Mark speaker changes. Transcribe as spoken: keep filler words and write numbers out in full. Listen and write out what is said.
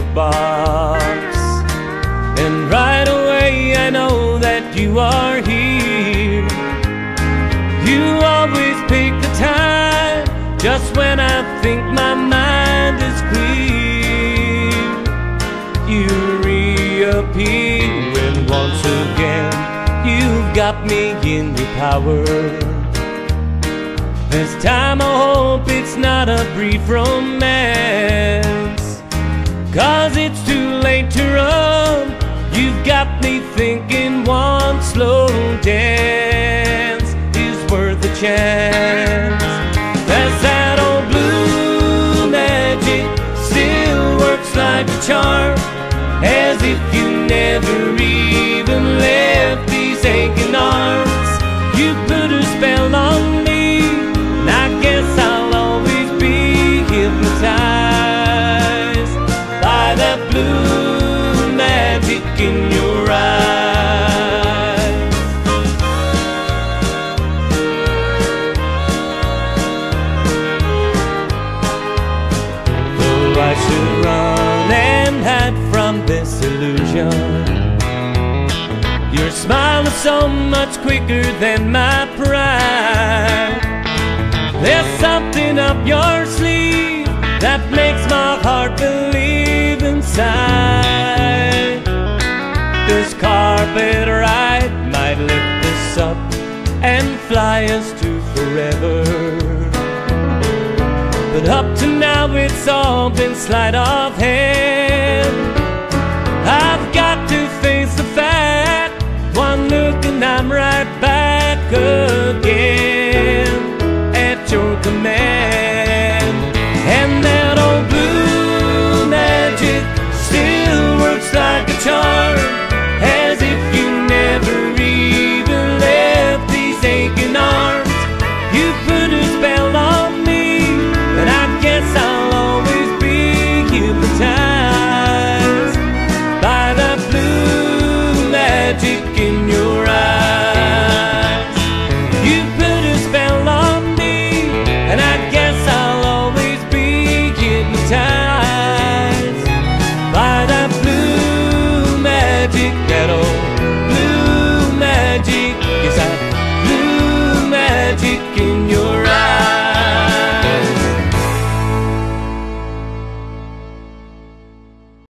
Speaker 1: jukebox, and right away I know that you are here. You always pick the time just when I think my mind is clear. You reappear and once again you've got me in your power. This time I hope it's not a brief romance, 'cause it's too late to run. You've got me thinking one slow dance is worth a chance. There's that old blue magic still works like a charm, as if you never even left these aching arms. You put a spell on me, and I guess I'll always be hypnotized by that blue magic in your eyes. Though I should run and hide from this illusion, your smile is so much quicker than my pride. There's something up your sleeve that makes my heart believe inside. This carpet ride might lift us up and fly us to forever, but up to now it's all been sleight of hand.